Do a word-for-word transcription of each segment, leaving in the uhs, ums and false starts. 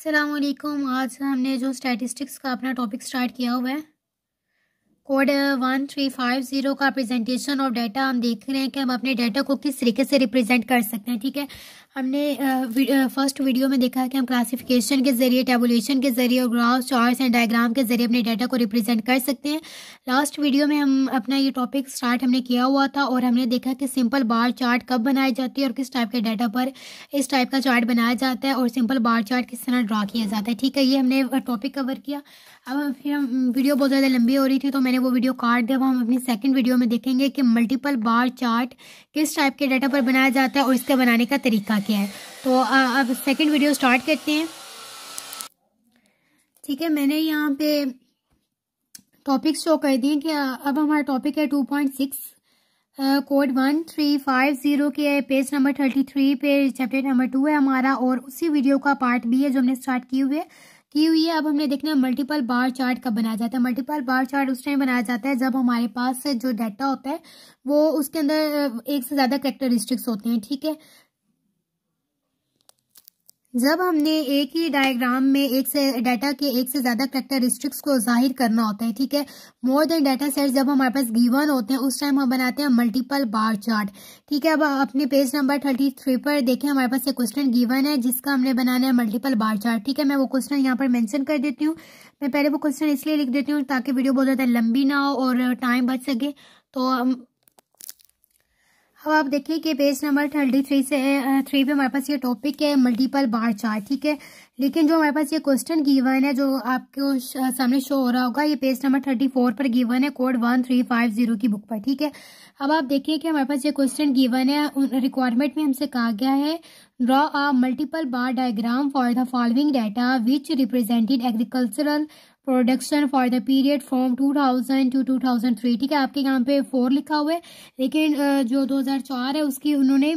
अस्सलामुअलैकुम। आज हमने जो स्टैटिस्टिक्स का अपना टॉपिक स्टार्ट किया हुआ है, code one three five zero का प्रेजेंटेशन ऑफ डाटा। हम देख रहे हैं कि हम अपने डाटा को किस तरीके से रिप्रेजेंट कर सकते हैं। ठीक है, हमने फर्स्ट वीडियो में देखा कि हम क्लासिफिकेशन के ज़रिए, टेबुलेशन के ज़रिए और ग्राफ, चार्ट्स एंड डायग्राम के ज़रिए अपने डाटा को रिप्रेजेंट कर सकते हैं। लास्ट वीडियो में हम अपना ये टॉपिक स्टार्ट हमने किया हुआ था और हमने देखा कि सिंपल बार चार्ट कब बनाई जाती है और किस टाइप के डाटा पर इस टाइप का चार्ट बनाया जाता है और सिंपल बार चार्ट किस तरह ड्रा किया जाता है। ठीक है, ये हमने टॉपिक कवर किया। अब फिर हम वीडियो बहुत ज़्यादा लंबी हो रही थी तो मैंने वो वीडियो काट दिया। अब हम अपनी सेकंड वीडियो में देखेंगे कि मल्टीपल बार चार्ट किस टाइप के डाटा पर बनाया जाता है और इसके बनाने का तरीका क्या है। तो अब सेकंड वीडियो स्टार्ट करते हैं। ठीक है, मैंने यहाँ पे टॉपिक शो कर दिए कि अब हमारा टॉपिक है two point six, code one three five zero के पेज नंबर थर्टी थ्री पे चैप्टर नंबर टू है हमारा और उसी वीडियो का पार्ट बी है जो हमने स्टार्ट की हुई है की हुई है। अब हमने देखना है मल्टीपल बार चार्ट कब बनाया जाता है। मल्टीपल बार चार्ट उस टाइम बनाया जाता है जब हमारे पास जो डाटा होता है वो उसके अंदर एक से ज़्यादा कैरेक्टरिस्टिक्स होते हैं। ठीक है, जब हमने एक ही डायग्राम में एक से डाटा के एक से ज़्यादा कैरेक्टरिस्टिक्स को जाहिर करना होता है। ठीक है, मोर देन डाटा सेट जब हमारे पास गिवन होते हैं उस टाइम हम बनाते हैं मल्टीपल बार चार्ट। ठीक है, अब अपने पेज नंबर थर्टी थ्री पर देखें, हमारे पास ये क्वेश्चन गिवन है जिसका हमने बनाना है मल्टीपल बार चार्ट। ठीक है, मैं वो क्वेश्चन यहाँ पर मेंशन कर देती हूँ। मैं पहले वो क्वेश्चन इसलिए लिख देती हूँ ताकि वीडियो बहुत ज़्यादा लंबी ना हो और टाइम बच सके। तो अब आप देखिए कि पेज नंबर थर्टी थ्री से थ्री पे हमारे पास ये टॉपिक है मल्टीपल बार चार्ट। ठीक है, लेकिन जो हमारे पास ये क्वेश्चन गिवन है जो आपको सामने शो हो रहा होगा, ये पेज नंबर थर्टी फोर पर गिवन है code one three five zero की बुक पर। ठीक है, अब आप देखिए कि हमारे पास ये क्वेश्चन गिवन है। रिक्वायरमेंट में हमसे कहा गया है draw a multiple bar diagram for the following data which represented agricultural production for the period from two thousand to two thousand three. ठीक है, आपके यहाँ पे फोर लिखा हुआ है लेकिन जो दो हज़ार चार है उसकी उन्होंने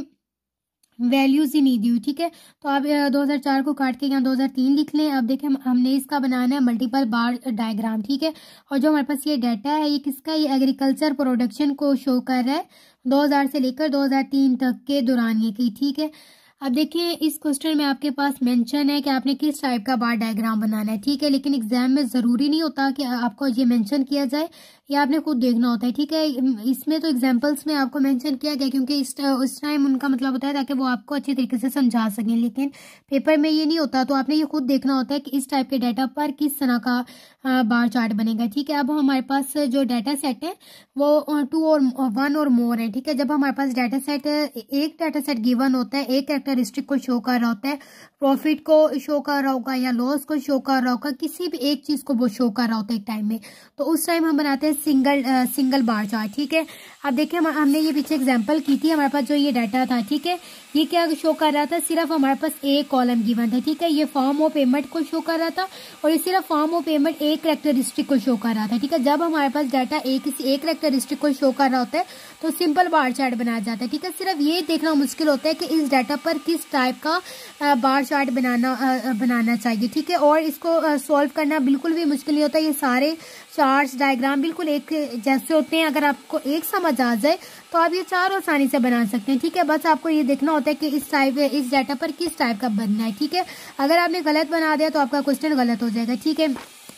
वैल्यूज ही नहीं दी हुई। ठीक है, तो आप दो हज़ार चार को काट के यहाँ दो हज़ार तीन लिख लें। अब देखें, हमने इसका बनाना है मल्टीपल बार डायग्राम। ठीक है, और जो हमारे पास ये डाटा है ये किसका, ये एग्रीकल्चर प्रोडक्शन को शो कर रहा है दो हज़ार से लेकर दो हज़ार तीन तक के दौरान ये की। ठीक है, अब देखिए इस क्वेश्चन में आपके पास मेंशन है कि आपने किस टाइप का बार डायग्राम बनाना है। ठीक है, लेकिन एग्जाम में ज़रूरी नहीं होता कि आपको ये मेंशन किया जाए, या आपने खुद देखना होता है। ठीक है, इसमें तो एग्जांपल्स में आपको मेंशन किया गया क्योंकि इस उस टाइम उनका मतलब होता है ताकि वो आपको अच्छी तरीके से समझा सकें, लेकिन पेपर में ये नहीं होता। तो आपने ये खुद देखना होता है कि इस टाइप के डाटा पर किस तरह का बार चार्ट बनेगा। ठीक है, अब हमारे पास जो डाटा सेट है वो टू और वन और मोर है। ठीक है, जब हमारे पास डाटा सेट एक डाटा सेट गिवन होता है, एक कैरेक्टरिस्टिक को शो कर रहा होता है, प्रॉफिट को शो कर रहा होगा या लॉस को शो कर रहा होगा, किसी भी एक चीज को वो शो कर रहा होता है एक टाइम में, तो उस टाइम हम बनाते हैं सिंगल आ, सिंगल बार चार्ट। ठीक है, अब देखिए हम, हमने ये पीछे एग्जांपल की थी, हमारे पास जो ये डाटा था, ठीक है, ये क्या शो कर रहा था, सिर्फ हमारे पास एक कॉलम गिवन था। ठीक है, ये फॉर्म ऑफ पेमेंट को शो कर रहा था और ये सिर्फ फॉर्म ऑफ पेमेंट एक कैरेक्टरिस्टिक को शो कर रहा था। ठीक है, जब हमारे पास डाटा एक किसी एक कैरेक्टरिस्टिक को शो कर रहा होता है तो सिंपल बार चार्ट बनाया जाता है। ठीक है, सिर्फ ये देखना मुश्किल होता है कि इस डाटा पर किस टाइप का बार चार्ट बनाना बनाना चाहिए। ठीक है, और इसको सॉल्व करना बिल्कुल भी मुश्किल नहीं होता। ये सारे चार्ट्स डायग्राम बिल्कुल एक जैसे होते हैं। अगर आपको एक समझ आ जाए तो आप ये चार आसानी से बना सकते हैं। ठीक है, बस आपको ये देखना होता है कि इस टाइप इस डाटा पर किस टाइप का बनना है। ठीक है, अगर आपने गलत बना दिया तो आपका क्वेश्चन गलत हो जाएगा। ठीक है,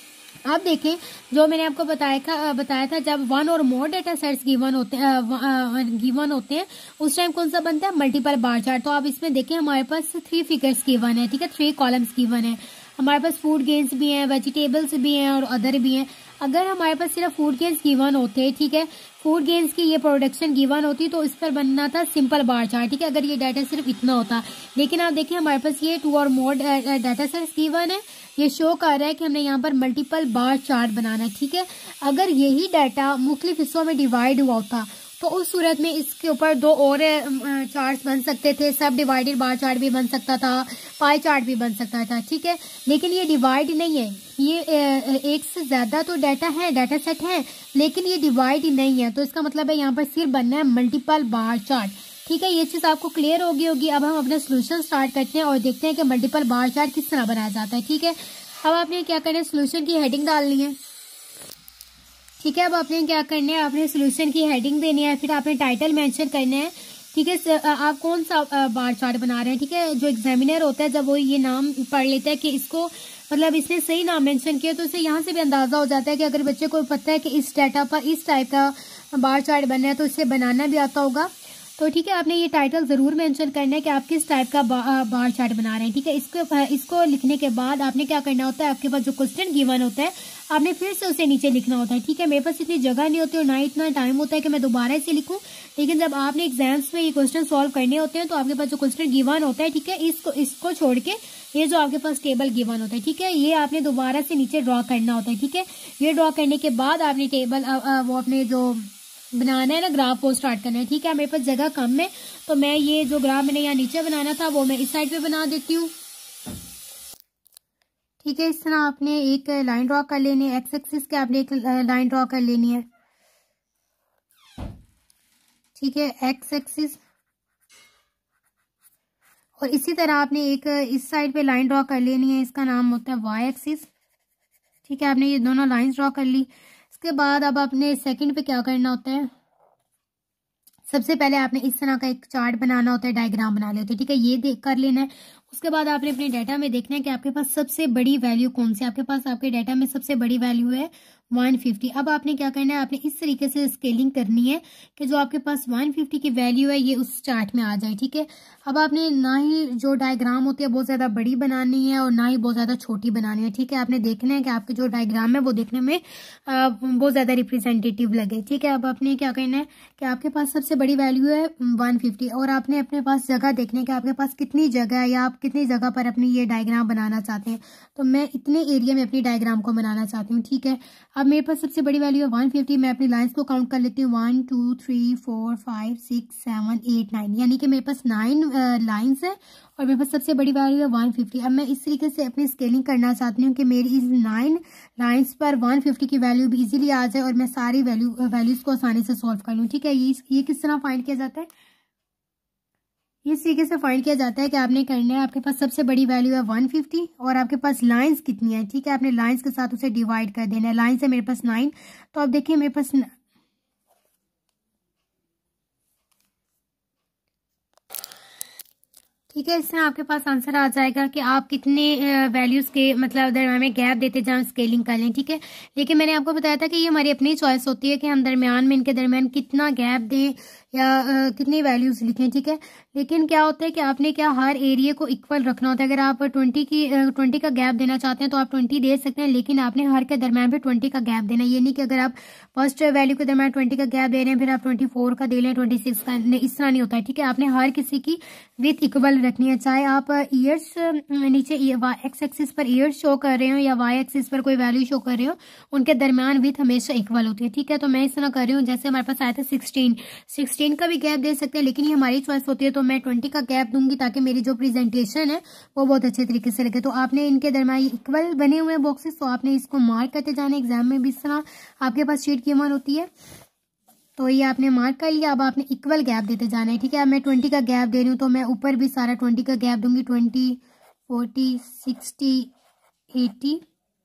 आप देखें जो मैंने आपको बताया था बताया था जब वन और मोर डेटा सेट्स गिवन होते हैं गिवन होते हैं उस टाइम कौन सा बनता है, मल्टीपल बार चार्ट। तो आप इसमें देखें हमारे पास थ्री फिगर्स गिवन है। ठीक है, थ्री कॉलम्स गिवन है, हमारे पास फूड गेन्स भी हैं, वेजिटेबल्स भी हैं और अदर भी हैं। अगर हमारे पास सिर्फ फूड गेन्स गिवन होते हैं, ठीक है, फूड गेन्स की ये प्रोडक्शन गिवन होती तो इस पर बनना था सिंपल बार चार्ट। ठीक है, अगर ये डाटा सिर्फ इतना होता, लेकिन आप देखिए हमारे पास ये टू और मोर डाटा सेट्स गिवन है, ये शो कर रहा है कि हमने यहाँ पर मल्टीपल बार चार्ट बनाना है। ठीक है, अगर यही डाटा मुख्तलिफ हिस्सों में डिवाइड हुआ होता तो उस सूरत में इसके ऊपर दो और चार्ट्स बन सकते थे, सब डिवाइडेड बार चार्ट भी बन सकता था, पाई चार्ट भी बन सकता था। ठीक है, लेकिन ये डिवाइड नहीं है, ये एक से ज्यादा तो डाटा है, डाटा सेट है, लेकिन ये डिवाइड नहीं है। तो इसका मतलब है यहाँ पर सिर्फ बनना है मल्टीपल बार चार्ट। ठीक है, ये चीज आपको क्लियर होगी होगी अब हम अपना सोल्यूशन स्टार्ट करते हैं और देखते हैं कि मल्टीपल बार चार्ट किस तरह बनाया जाता है। ठीक है, अब आपने क्या करना है, सोल्यूशन की हेडिंग डालनी है। ठीक है, अब आपने क्या करना है, आपने सोल्यूशन की हेडिंग देनी है, फिर आपने टाइटल मेंशन करना है। ठीक है। आप कौन सा बार चार्ट बना रहे हैं, ठीक है। जो एग्जामिनर होता है जब वो ये नाम पढ़ लेता है कि इसको मतलब इसने सही नाम मेंशन किया, तो इसे यहाँ से भी अंदाजा हो जाता है कि अगर बच्चे को पता है कि इस डाटा पर इस टाइप का बार चार्ट बनना है तो इसे बनाना भी आता होगा। तो ठीक है, आपने ये टाइटल जरूर मेंशन करना है कि आप किस टाइप का बा, बार चार्ट बना रहे हैं, ठीक है। इसको इसको लिखने के बाद आपने क्या करना होता है, आपके पास जो क्वेश्चन गिवन होता है आपने फिर से उसे नीचे लिखना होता है, ठीक है। मेरे पास इतनी जगह नहीं होती और ना ही इतना टाइम होता है कि मैं दोबारा इसे लिखूं, लेकिन जब आपने एग्जाम्स में ये क्वेश्चन सॉल्व करने होते हैं तो आपके पास जो क्वेश्चन गिवन होता है, ठीक है, इसको इसको छोड़ के ये जो आपके पास टेबल गिवन होता है, ठीक है, ये आपने दोबारा से नीचे ड्रॉ करना होता है, ठीक है। ये ड्रॉ करने के बाद आपने टेबल वो अपने जो बनाना है ना ग्राफ वो स्टार्ट करना है, ठीक है। मेरे पास जगह कम है तो मैं ये जो ग्राफ मैंने यहाँ नीचे बनाना था वो मैं इस साइड पे बना देती हूँ, ठीक है। इस तरह आपने एक लाइन ड्रॉ कर लेनी है, एक्स एक्सिस के आपने एक लाइन ड्रॉ कर लेनी है, ठीक है, एक्स एक्सिस। और इसी तरह आपने एक इस साइड पे लाइन ड्रॉ कर लेनी है, इसका नाम होता है वाई एक्सिस, ठीक है। आपने ये दोनों लाइंस ड्रॉ कर ली। इसके बाद अब आपने सेकंड पे क्या करना होता है, सबसे पहले आपने इस तरह का एक चार्ट बनाना होता है, डायग्राम बना लेते हैं, ठीक है, ये देख कर लेना है। उसके बाद आपने अपने डाटा में देखना है कि आपके पास सबसे बड़ी वैल्यू कौन सी है। आपके पास आपके डाटा में सबसे बड़ी वैल्यू है वन फिफ्टी। अब आपने क्या करना है, आपने इस तरीके से स्केलिंग करनी है कि जो आपके पास वन फिफ्टी की वैल्यू है ये उस चार्ट में आ जाए, ठीक है। अब आपने ना ही जो डायग्राम होती है बहुत ज़्यादा बड़ी बनानी है और ना ही बहुत ज़्यादा छोटी बनानी है, ठीक है। आपने देखना है कि आपके जो डायग्राम है वो देखने में आ, बहुत ज़्यादा रिप्रेजेंटेटिव लगे, ठीक है। अब आपने क्या करना है कि आपके पास सबसे बड़ी वैल्यू है वन फिफ्टी और आपने अपने पास जगह देखने कि आपके पास कितनी जगह है या आप कितनी जगह पर अपनी ये डायग्राम बनाना चाहते हैं। तो मैं इतने एरिया में अपनी डायग्राम को बनाना चाहती हूँ, ठीक है। अब मेरे पास सबसे बड़ी वैल्यू है वन फिफ्टी। मैं अपनी लाइंस को काउंट कर लेती हूँ, one two three four five six seven eight nine, यानी कि मेरे पास नाइन लाइंस है और मेरे पास सबसे बड़ी वैल्यू है वन फिफ्टी। अब मैं इस तरीके से अपनी स्केलिंग करना चाहती हूँ कि मेरी इस नाइन लाइंस पर वन फिफ्टी की वैल्यू भी इजीली आ जाए और मैं सारी वैल्यू वैल्यूज को आसानी से सॉल्व कर लूँ, ठीक है। ये ये किस तरह फाइंड किया जाता है, इस तरीके से फाइंड किया जाता है कि आपने करना है, आपके पास सबसे बड़ी वैल्यू है वन फिफ्टी और आपके पास लाइंस कितनी है, ठीक है। आपने लाइंस के साथ उसे डिवाइड कर देना है। लाइंस है मेरे पास नाइन, तो अब देखिए मेरे पास ठीक है, इस तरह आपके पास आंसर आ जाएगा कि आप कितने वैल्यूज के मतलब दरम्यान में गैप देते जाएं, स्केलिंग कर लें, ठीक है। लेकिन मैंने आपको बताया था कि ये हमारी अपनी चॉइस होती है कि हम दरमियान में इनके दरमियान कितना गैप दें या आ, कितनी वैल्यूज लिखें, ठीक है। लेकिन क्या होता है कि आपने क्या हर एरिया को इक्वल रखना होता है। अगर आप ट्वेंटी की ट्वेंटी का गैप देना चाहते हैं तो आप ट्वेंटी दे सकते हैं, लेकिन आपने हर के दरमियान पे ट्वेंटी का गैप देना। ये नहीं कि अगर आप फर्स्ट वैल्यू के दरमियान ट्वेंटी का गैप दे रहे हैं फिर आप ट्वेंटी फोर का दे लें, ट्वेंटी सिक्स का, इस तरह नहीं होता है, ठीक है। आपने हर किसी की विथ इक्वल रखनी है, चाहे आप ईयर्स नीचे एक्स एक्सिस पर ईयर्स शो कर रहे हो या वाई एक्सिस पर कोई वैल्यू शो कर रहे हो, उनके दरमियान विथ हमेशा इक्वल होती है, ठीक है। तो मैं इस तरह कर रही हूँ, जैसे हमारे पास आया था सिक्सटीन सिक्सटीन का भी गैप दे सकते हैं, लेकिन ये हमारी चॉइस होती है। तो मैं ट्वेंटी का गैप दूंगी ताकि मेरी जो प्रेजेंटेशन है वो बहुत अच्छे तरीके से लगे। तो आपने इनके दरमियान इक्वल बने हुए बॉक्सेस, तो आपने इसको मार्क करते जाना। एग्जाम में भी इस तरह आपके पास शीट की वन होती है, तो ये आपने मार्क कर लिया। अब आपने इक्वल गैप देते जाना है, ठीक है। अब मैं ट्वेंटी का गैप दे रही हूँ तो मैं ऊपर भी सारा ट्वेंटी का गैप दूंगी, twenty forty sixty eighty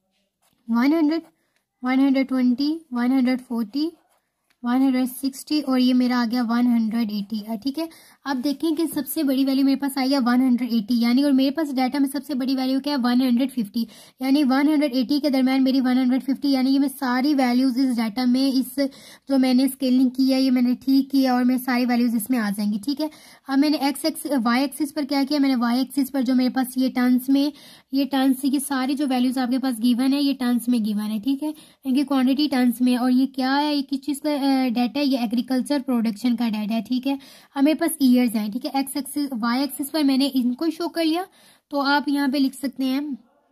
one hundred one hundred twenty one hundred forty one hundred sixty और ये मेरा आ गया वन हंड्रेड एटी, ठीक है। अब देखें कि सबसे बड़ी वैल्यू मेरे पास आई है वन हंड्रेड एटी, यानी और मेरे पास डाटा में सबसे बड़ी वैल्यू क्या है वन हंड्रेड फिफ्टी, यानी वन हंड्रेड एटी के दरमियान मेरी वन हंड्रेड फिफ्टी, यानी कि मैं सारी वैल्यूज इस डाटा में इस जो मैंने स्केलिंग की है ये मैंने ठीक किया और मेरी सारी वैल्यूज इसमें आ जाएंगी, ठीक है। अब मैंने एक्स एक्स वाई एक्सिस पर क्या किया, मैंने वाई एक्सिस पर जो मेरे पास ये टन्स में ये टन्स की सारी जो वैल्यूज आपके पास गिवन है ये टन्स में गिवन है, ठीक है, इनकी क्वांटिटी टन्स में। और ये क्या है, ये किस चीज़ का डाटा है, ये एग्रीकल्चर प्रोडक्शन का डाटा है, ठीक है। अब मेरे पास ईयर्स हैं, ठीक है। एक्स एक्सिस वाई एक्सिस पर मैंने इनको शो कर लिया, तो आप यहाँ पे लिख सकते हैं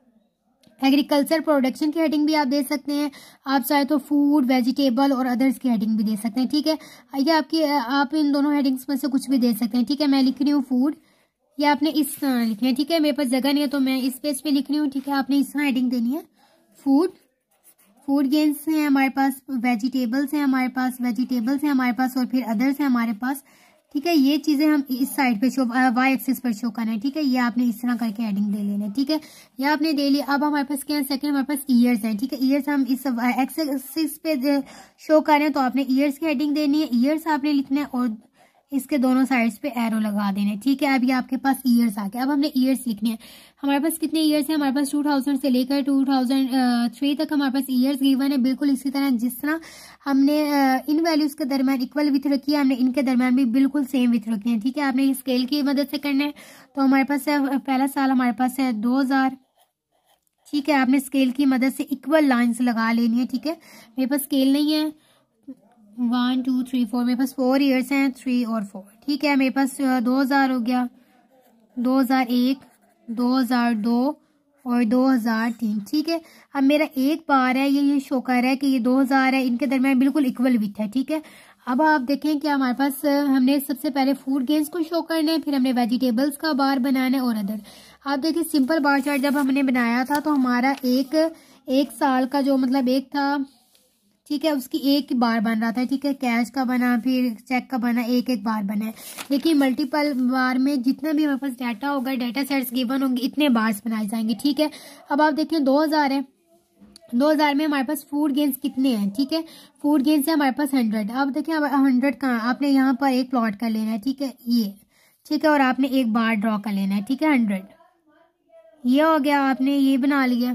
एग्रीकल्चर प्रोडक्शन की हेडिंग भी आप दे सकते हैं, आप चाहे तो फूड वेजिटेबल और अदर्स की हेडिंग भी दे सकते हैं, ठीक है। ये आपकी आप इन दोनों हेडिंग्स में से कुछ भी दे सकते हैं, ठीक है। मैं लिख रही हूँ फूड, ये आपने इस तरह लिखना है, ठीक है। मेरे पास जगह नहीं है तो मैं इस पेज पे लिख रही हूँ, ठीक है। आपने इस तरह हेडिंग देनी है, फूड फूड गेन्स हैं हमारे पास, वेजिटेबल्स हैं हमारे पास वेजिटेबल्स हैं हमारे पास और फिर अदर्स हैं हमारे पास, ठीक है। ये चीजें हम इस साइड पे शो वाई एक्सिस पर शो करना है, ठीक है। ये आपने इस तरह करके हेडिंग दे लेना है, ठीक है। ये आपने दे लिया। अब हमारे पास क्या है, सेकंड हमारे पास ईयर्स है, ठीक है। ईयर्स हम इस एक्स एक्सिस पे शो कर रहे हैं तो आपने ईयर्स की हेडिंग देनी है, ईयर्स आपने लिखना है और इसके दोनों साइड्स पे एरो लगा देने, ठीक है। अब ये आपके पास ईयर्स आ गए। अब हमने ईयर्स लिखने हैं। हमारे पास कितने ईयर्स हैं? हमारे पास टू थाउजेंड से लेकर टू थाउजेंड थ्री तक हमारे पास ईयर्स गिवन है। बिल्कुल इसी तरह जिस तरह हमने इन वैल्यूज के दरमियान इक्वल विथ रखी है, हमने इनके दरमियान भी बिल्कुल सेम विथ रखनी है, ठीक है। आपने स्केल की मदद से करना है। तो हमारे पास है पहला साल हमारे पास है दो हजार, ठीक है। आपने स्केल की मदद से इक्वल लाइन्स लगा लेनी है, ठीक है। मेरे पास स्केल नहीं है। वन टू थ्री फोर, मेरे पास फोर ईयर्स हैं, थ्री और फोर, ठीक है। मेरे पास दो हजार हो गया, दो हजार एक, दो हजार दो और दो हजार तीन, ठीक है। अब मेरा एक बार है, ये ये शो कर रहा है कि ये दो हजार है, इनके दरमियान बिल्कुल इक्वल विथ है, ठीक है। अब आप देखें कि हमारे पास हमने सबसे पहले फूड गेन्स को शो करना है, फिर हमने वेजिटेबल्स का बार बनाना है और अदर। आप देखिए सिंपल बार चार्ट जब हमने बनाया था तो हमारा एक एक साल का जो मतलब एक था, ठीक है, उसकी एक बार बन रहा था, ठीक है। कैश का बना, फिर चेक का बना, एक एक बार बना है। लेकिन मल्टीपल बार में जितना भी हमारे पास डाटा होगा, डाटा सेट्स गिवन होंगे, इतने बार्स बनाए जाएंगे, ठीक है। अब आप देखें दो हजार है, दो हजार में हमारे पास फूड गेन्स कितने हैं, ठीक है। फूड गेन्स है हमारे पास हंड्रेड। अब देखिए हंड्रेड कहाँ, आपने यहाँ पर एक प्लॉट कर लेना है, ठीक है, ये, ठीक है। और आपने एक बार ड्रॉ कर लेना है, ठीक है, हंड्रेड। ये हो गया, आपने ये बना लिया,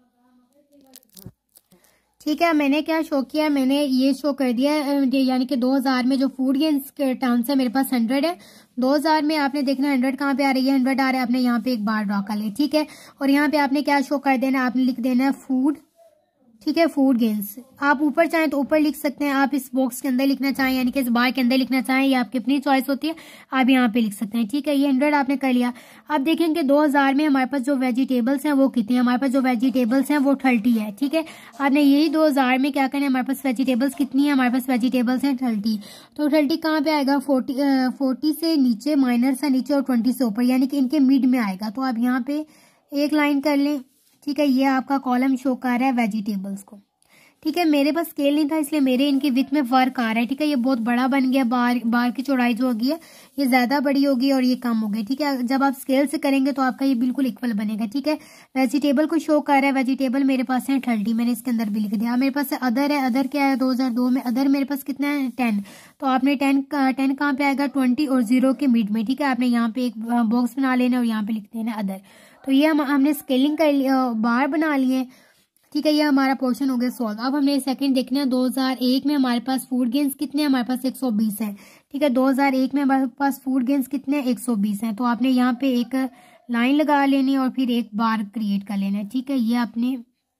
ठीक है। मैंने क्या शो किया, मैंने ये शो कर दिया, यानी कि दो हजार में जो फूड गेन्स के टर्म्स है मेरे पास हंड्रेड है। दो हजार में आपने देखना हंड्रेड कहाँ पे आ रही है, हंड्रेड आ रहा है, आपने यहाँ पे एक बार ड्रॉ कर लिया, ठीक है। और यहाँ पे आपने क्या शो कर देना, आपने लिख देना है फूड, ठीक है, फूड गेन्स। आप ऊपर चाहें तो ऊपर लिख सकते हैं, आप इस बॉक्स के अंदर लिखना चाहें यानी कि इस बार के अंदर लिखना चाहें, ये आपकी अपनी चॉइस होती है, आप यहाँ पे लिख सकते हैं, ठीक है। ये हंड्रेड आपने कर लिया। आप देखेंगे दो हजार में हमारे पास जो वेजिटेबल्स हैं वो कितनी है, हमारे पास जो वेजिटेबल्स हैं वो थर्टी है, ठीक है। आपने यही दो हजार में क्या करना है, हमारे पास वेजिटेबल्स कितनी है, हमारे पास वेजिटेबल्स हैं थर्टी। तो थर्टी कहाँ पे आएगा, फोर्टी फोर्टी से नीचे, माइनस से नीचे और ट्वेंटी से ऊपर, यानी कि इनके मिड में आएगा। तो आप यहाँ पे एक लाइन कर लें, ठीक है। ये आपका कॉलम शो कर रहा है वेजिटेबल्स को, ठीक है। मेरे पास स्केल नहीं था इसलिए मेरे इनके विथ में फर्क आ रहा है, ठीक है। ये बहुत बड़ा बन गया, बार बार की चौड़ाई जो होगी है ये ज्यादा बड़ी होगी और ये कम हो गई, ठीक है। जब आप स्केल से करेंगे तो आपका ये बिल्कुल इक्वल बनेगा, ठीक है। वेजिटेबल को शो कर रहा है, वेजिटेबल मेरे पास है थर्टी, मैंने इसके अंदर भी लिख दिया। मेरे पास अदर है, अदर क्या है, दो हजार दो में अदर मेरे पास कितना है, टेन। तो आपने टेन टेन कहाँ पे आएगा, ट्वेंटी और जीरो के मिड में, ठीक है। आपने यहाँ पे एक बॉक्स बना लेना और यहाँ पे लिख देना अदर। तो ये हम हमने स्केलिंग कर लिया, बार बना लिए, ठीक है। ये हमारा पोर्शन हो गया सॉल्व। अब हमने सेकंड देखना है, दो हजार एक में हमारे पास फूड गेन्स कितने हैं, हमारे पास एक सौ बीस है, ठीक है। दो हजार एक में हमारे पास फूड गेन्स कितने हैं, एक सौ बीस है। तो आपने यहाँ पे एक लाइन लगा लेनी है और फिर एक बार क्रिएट कर लेना है, ठीक है। ये आपने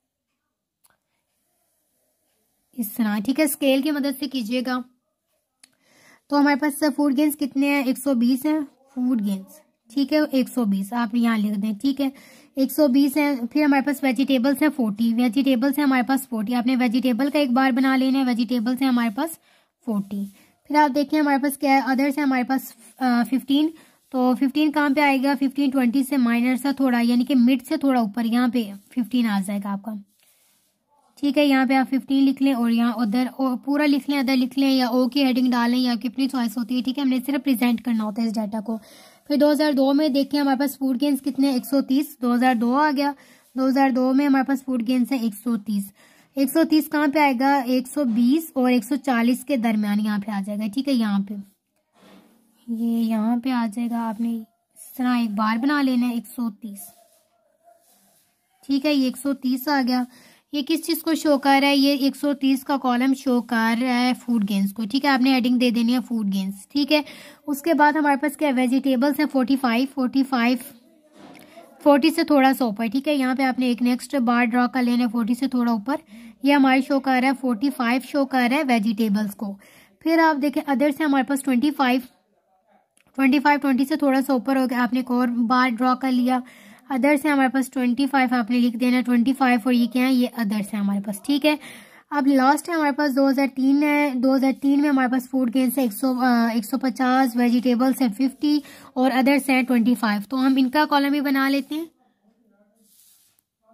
इस तरह, ठीक है, स्केल की मदद से कीजिएगा। तो हमारे पास फूड गेन्स कितने हैं, एक सौ बीस है फूड गेन्स, ठीक है, एक सौ बीस आप यहाँ लिख दें, ठीक है, एक सौ बीस है। फिर हमारे पास वेजिटेबल्स है फोर्टी, वेजिटेबल्स है हमारे पास फोर्टी, आपने वेजिटेबल का एक बार बना लेना है, वेजिटेबल्स है हमारे पास फोर्टी। फिर आप देखिए हमारे पास क्या है, अदर्स है हमारे पास फिफ्टीन। तो फिफ्टीन कहाँ पे आएगा, फिफ्टीन ट्वेंटी से माइनस सा थोड़ा, यानी कि मिड से थोड़ा ऊपर, यहाँ पे फिफ्टीन आ जाएगा आपका, ठीक है। यहाँ पे आप फिफ्टीन लिख लें और यहाँ उधर पूरा लिख लें, अदर लिख लें या ओ की हेडिंग डालें, या आपकी अपनी चॉइस होती है, ठीक है। हमने सिर्फ प्रेजेंट करना होता है इस डाटा को। फिर दो हजार दो में देखें हमारे पास फूड गेन्स कितने, एक सौ तीस। दो हजार दो आ गया, दो हजार दो में हमारे पास फूड गेन्स है एक सौ तीस। एक सौ तीस कहाँ पे आएगा, एक सौ बीस और एक सौ चालीस के दरमियान यहाँ पे आ जाएगा, ठीक है। यहाँ पे ये यहाँ पे आ जाएगा, आपने इस तरह एक बार बना लेना है, एक सौ तीस, ठीक है। ये एक सौ तीस आ गया। ये किस चीज को शो कर रहा है, ये एक सौ तीस का कॉलम शो कर रहा है फूड गेन्स को, ठीक है। आपने हेडिंग दे देनी है फूड गेन्स, ठीक है। उसके बाद हमारे पास क्या वेजिटेबल्स है forty five, forty five forty से थोड़ा सा ऊपर, ठीक है। यहाँ पे आपने एक नेक्स्ट बार ड्रॉ कर लेना है फोर्टी से थोड़ा ऊपर। ये हमारे शो कर रहा है फोर्टी फाइव शो कर रहा है वेजिटेबल्स को। फिर आप देखें अदर से हमारे पास twenty five, twenty five twenty से थोड़ा सा ऊपर हो गया, आपने एक और बार ड्रॉ कर लिया। अदर से हमारे पास ट्वेंटी फाइव आपने लिख देना ट्वेंटी फाइव, और ये क्या है, ये अदर से हमारे पास, ठीक है। अब लास्ट है हमारे पास दो हजार तीन है। दो हजार तीन में हमारे पास फूड गेन्स है एक सौ एक सौ पचास, वेजिटेबल्स है फिफ्टी और अदर्स है ट्वेंटी फाइव। तो हम इनका कॉलम भी बना लेते हैं।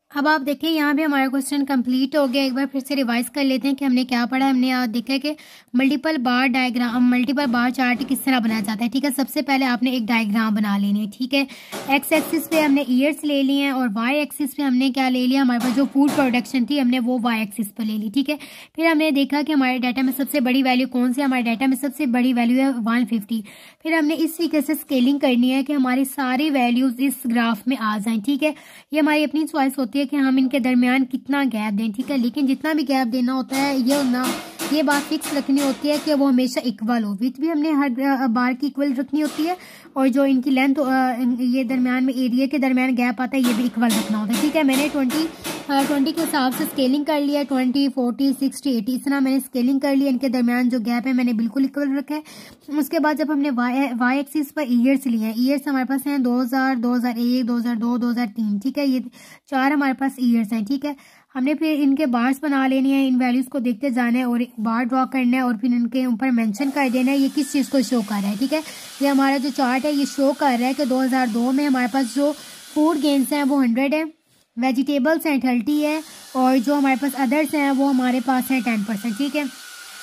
अब आप देखें यहाँ पे हमारा क्वेश्चन कंप्लीट हो गया। एक बार फिर से रिवाइज कर लेते हैं कि हमने क्या पढ़ा है। हमने आज देखा है कि multiple bar diagram multiple bar chart किस तरह बनाया जाता है। ठीक है, सबसे पहले आपने एक डायग्राम बना लेनी है। ठीक है, एक्स एक्सिस पे हमने ईयर्स ले लिए हैं और वाई एक्सिस पे हमने क्या ले लिया, हमारे पास जो फूड प्रोडक्शन थी हमने वो वाई एक्सिस पे ले ली। ठीक है, फिर हमने देखा कि हमारे डाटा में सबसे बड़ी वैल्यू कौन सी है। हमारे डाटा में सबसे बड़ी वैल्यू है वन फिफ्टी। फिर हमने इस तरीके से स्केलिंग करनी है कि हमारी सारी वैल्यूज इस ग्राफ में आ जाएं। ठीक है, ये हमारी अपनी चॉइस होती है कि हम इनके दरमियान कितना गैप दें। ठीक है, लेकिन जितना भी गैप देना होता है ये ना ये बात फिक्स रखनी होती है कि वो हमेशा इक्वल हो। विथ भी हमने हर बार की इक्वल रखनी होती है और जो इनकी लेंथ ये दरमियान में एरिया के दरमियान गैप आता है ये भी इक्वल रखना होता है। ठीक है, मैंने ट्वेंटी ट्वेंटी के हिसाब से स्केलिंग कर लिया, ट्वेंटी फोर्टी सिक्सटी एटी इस तरह मैंने स्केलिंग कर लिया। इनके दरमियान जो गैप है मैंने बिल्कुल इक्वल रखा है। उसके बाद जब हमने वाई वाई एक्सिस पर ईयर्स लिए हैं, ईयर्स हमारे पास हैं दो हजार दो हजार एक दो हजार दो दो हजार तीन। ठीक है, ये चार हमारे पास ईयर्स हैं। ठीक है, हमने फिर इनके बार्स बना लेनी है, इन वैल्यूज को देखते जाना है और एक बार ड्रॉ करना है और फिर इनके ऊपर मेंशन कर देना है ये किस चीज़ को शो कर रहा है। ठीक है, ये हमारा जो चार्ट है ये शो कर रहा है कि दो हजार दो में हमारे पास जो फूड गेन्स हैं वो हंड्रेड है, वेजिटेबल्स हैं थर्टी है और जो हमारे पास अदर्स हैं वो हमारे पास हैं टेन परसेंट। ठीक है,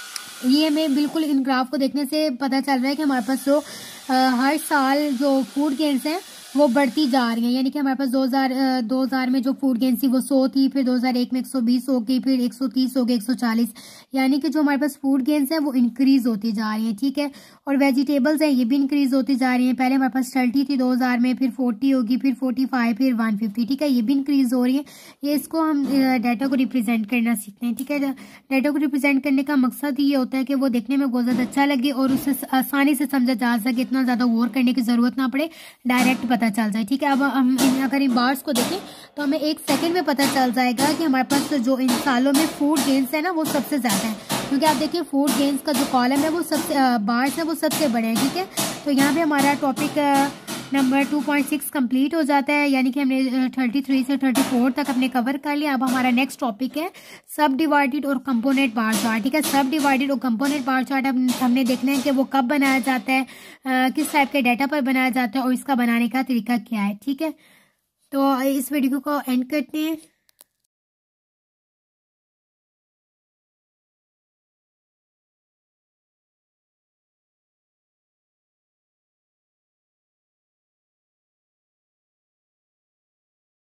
ये हमें बिल्कुल इन ग्राफ को देखने से पता चल रहा है कि हमारे पास जो आ, हर साल जो फूड गेन्स हैं वो बढ़ती जा रही हैं। यानी कि हमारे पास दो हजार दो हजार में जो फूड गेन्स थी वो सौ थी, फिर दो हजार एक में एक सौ बीस हो गई, फिर एक सौ तीस हो गई, एक सौ चालीस। यानी कि जो हमारे पास फूड गेन्स हैं वो इंक्रीज होती जा रही हैं। ठीक है, और वेजिटेबल्स हैं ये भी इंक्रीज होती जा रही हैं। पहले हमारे पास थर्टी थी दो हजार में, फिर फोर्टी होगी, फिर फोर्टी फाइव, फिर वन फिफ्टी। ठीक है, ये भी इंक्रीज हो रही है। ये इसको हम डाटा को रिप्रेजेंट करना सीखते हैं। ठीक है, डाटा को रिप्रेजेंट करने का मकसद ये होता है कि वो देखने में बहुत ज़्यादा अच्छा लगे और उससे आसानी से समझा जा सके, इतना ज़्यादा गौर करने की ज़रूरत ना पड़े, डायरेक्ट पता चल जाए। ठीक है, अब हम अगर इन बार्स को देखें तो हमें एक सेकंड में पता चल जाएगा कि हमारे पास जो इन सालों में फूड गेन्स है ना वो सबसे ज़्यादा है। क्योंकि आप देखिए फूड गेन्स का जो कॉलम है वो सबसे बार्स है वो सबसे बड़े हैं। ठीक है, तो यहाँ पे हमारा topic number two point six complete हो जाता है। यानी कि हमने थर्टी थ्री से थर्टी फोर तक हमने कवर कर लिया। अब हमारा नेक्स्ट टॉपिक है सब डिवाइडेड और कंपोनेंट बार चार्ट। ठीक है, सब डिवाइडेड और कंपोनेंट बार चार्ट अब हमने देखना है कि वो कब बनाया जाता है, आ, किस टाइप के डाटा पर बनाया जाता है और इसका बनाने का तरीका क्या है। ठीक है, तो इस वीडियो को एंड करते हैं।